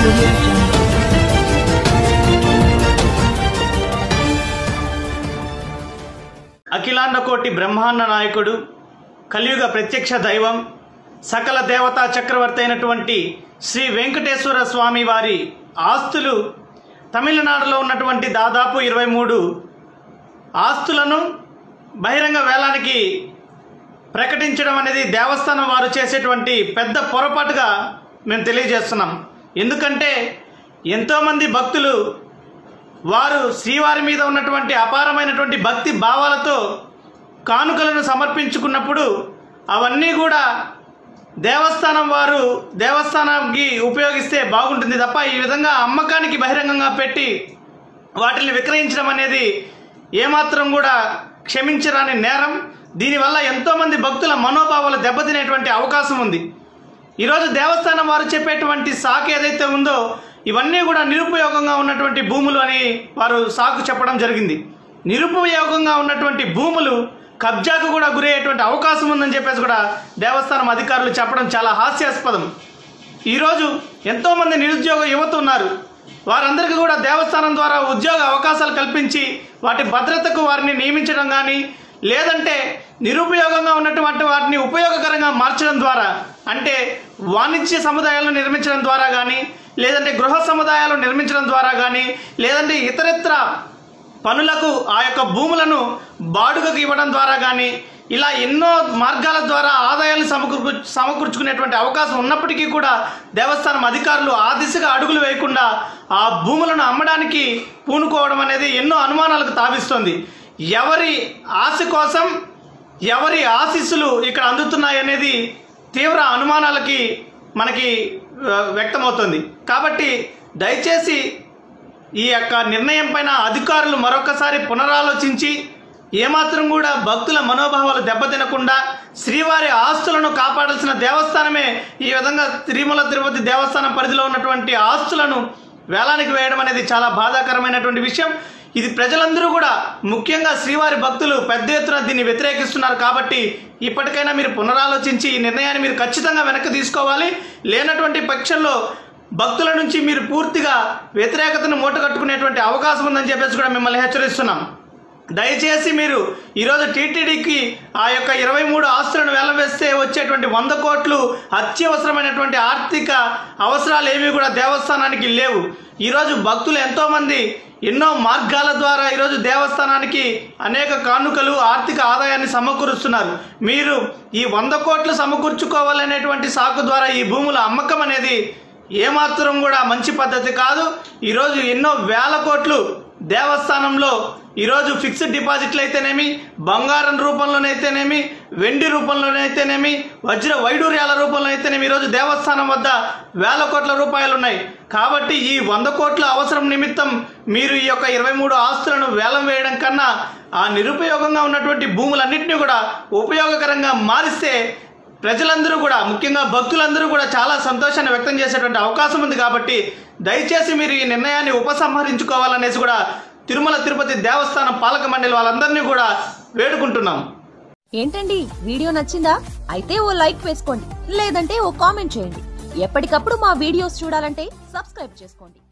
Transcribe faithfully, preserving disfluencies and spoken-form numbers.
audio jungle. అఖిలాండ కోటి బ్రహ్మాండ నాయకుడు కలియుగ ప్రత్యక్ష దైవం సకల దేవతా చక్రవర్తి అయినటువంటి శ్రీ వెంకటేశ్వర స్వామి వారి ఆస్తులు తమిళనాడులో ఉన్నటువంటి దాదాపు ఇరవై మూడు ఆస్తులను బహిరంగ వేలానికి ప్రకటించడం అనేది దేవస్థానం వారు చేసేటువంటి పెద్ద పొరపాటుగా మేము తెలియజేస్తున్నాం. ఎందుకంటే ఎంతోమంది భక్తులు వారు శ్రీవారి మీద ఉన్నటువంటి అపారమైనటువంటి భక్తి భావాలతో కానుకలను సమర్పించుకున్నప్పుడు అవన్నీ కూడా దేవస్థానం వారు దేవస్థానానికి ఉపయోగిస్తే బాగుంటుంది తప్ప ఈ విధంగా అమ్మకానికి బహిరంగంగా పెట్టి వాటిని విక్రయించడం అనేది ఏమాత్రం కూడా క్షమించరాని నేరం. దీనివల్ల ఎంతోమంది భక్తుల మనోభావాలు దెబ్బతినేటువంటి అవకాశం ఉంది. ఈరోజు దేవస్థానం వారు చెప్పేటువంటి సాకు ఏదైతే ఉందో ఇవన్నీ కూడా నిరుపయోగంగా ఉన్నటువంటి భూములు అని వారు సాకు చెప్పడం జరిగింది. నిరుపయోగంగా ఉన్నటువంటి భూములు కబ్జాకు కూడా గురయ్యేటువంటి అవకాశం ఉందని చెప్పేసి కూడా దేవస్థానం అధికారులు చెప్పడం చాలా హాస్యాస్పదం. ఈరోజు ఎంతోమంది నిరుద్యోగ యువత ఉన్నారు. వారందరికీ కూడా దేవస్థానం ద్వారా ఉద్యోగ అవకాశాలు కల్పించి వాటి భద్రతకు వారిని నియమించడం కానీ లేదంటే నిరుపయోగంగా ఉన్నటువంటి వాటిని ఉపయోగకరంగా మార్చడం ద్వారా అంటే వాణిజ్య సముదాయాలను నిర్మించడం ద్వారా కానీ లేదంటే గృహ సముదాయాలు నిర్మించడం ద్వారా కానీ లేదంటే ఇతరత్ర పనులకు ఆ యొక్క భూములను బాడుగకు ఇవ్వడం ద్వారా కానీ ఇలా ఎన్నో మార్గాల ద్వారా ఆదాయాలను సమకూర్చు సమకూర్చుకునేటువంటి అవకాశం ఉన్నప్పటికీ కూడా దేవస్థానం అధికారులు ఆ దిశగా అడుగులు వేయకుండా ఆ భూములను అమ్మడానికి పూనుకోవడం అనేది ఎన్నో అనుమానాలకు తావిస్తోంది. ఎవరి ఆశ కోసం ఎవరి ఆశీస్సులు ఇక్కడ అందుతున్నాయనేది తీవ్ర అనుమానాలకి మనకి వ్యక్తమవుతుంది. కాబట్టి దయచేసి ఈ యొక్క నిర్ణయం పైన అధికారులు మరొకసారి పునరాలోచించి ఏమాత్రం కూడా భక్తుల మనోభావాలు దెబ్బతినకుండా శ్రీవారి ఆస్తులను కాపాడాల్సిన దేవస్థానమే ఈ విధంగా తిరుమల తిరుపతి దేవస్థానం పరిధిలో ఉన్నటువంటి ఆస్తులను వేలానికి వేయడం అనేది చాలా బాధాకరమైనటువంటి విషయం. ఇది ప్రజలందరూ కూడా ముఖ్యంగా శ్రీవారి భక్తులు పెద్ద ఎత్తున దీన్ని వ్యతిరేకిస్తున్నారు. కాబట్టి ఇప్పటికైనా మీరు పునరాలోచించి ఈ నిర్ణయాన్ని మీరు ఖచ్చితంగా వెనక్కి తీసుకోవాలి. లేనటువంటి పక్షంలో భక్తుల నుంచి మీరు పూర్తిగా వ్యతిరేకతను మూటగట్టుకునేటువంటి అవకాశం ఉందని చెప్పేసి కూడా మిమ్మల్ని హెచ్చరిస్తున్నాం. దయచేసి మీరు ఈరోజు టీటీడీకి ఆ యొక్క ఇరవై మూడు ఆస్తులను వెల్లవేస్తే వచ్చేటువంటి వంద కోట్లు అత్యవసరమైనటువంటి ఆర్థిక అవసరాలు ఏమీ కూడా దేవస్థానానికి లేవు. ఈరోజు భక్తులు ఎంతోమంది ఎన్నో మార్గాల ద్వారా ఈరోజు దేవస్థానానికి అనేక కానుకలు ఆర్థిక ఆదాయాన్ని సమకూరుస్తున్నారు. మీరు ఈ వంద కోట్లు సమకూర్చుకోవాలనేటువంటి సాకు ద్వారా ఈ భూముల అమ్మకం అనేది ఏమాత్రం కూడా మంచి పద్ధతి కాదు. ఈరోజు ఎన్నో వేల కోట్లు దేవస్థానంలో ఈరోజు ఫిక్స్డ్ డిపాజిట్లు అయితేనేమి బంగారం రూపంలోనైతేనేమి వెండి రూపంలోనైతేనేమి వజ్ర వైడూర్యాల రూపంలో అయితేనేమి ఈరోజు దేవస్థానం వద్ద వేల కోట్ల రూపాయలు ఉన్నాయి. కాబట్టి ఈ వంద కోట్ల అవసరం నిమిత్తం మీరు ఈ యొక్క ఇరవై మూడు ఆస్తులను వేలం వేయడం కన్నా ఆ నిరుపయోగంగా ఉన్నటువంటి భూములన్నింటినీ కూడా ఉపయోగకరంగా మారిస్తే ప్రజలందరూ కూడా ముఖ్యంగా భక్తులందరూ కూడా చాలా సంతోషాన్ని వ్యక్తం చేసేటువంటి అవకాశం ఉంది. కాబట్టి దయచేసి మీరు ఈ నిర్ణయాన్ని ఉపసంహరించుకోవాలనేసి కూడా తిరుమల తిరుపతి దేవస్థానం పాలక మండలి వాళ్ళందరినీ కూడా వేడుకుంటున్నాం. ఏంటండి వీడియో నచ్చిందా? అయితే ఓ లైక్ వేసుకోండి, లేదంటే ఓ కామెంట్ చేయండి. ఎప్పటికప్పుడు మా వీడియోస్ చూడాలంటే సబ్స్క్రైబ్ చేసుకోండి.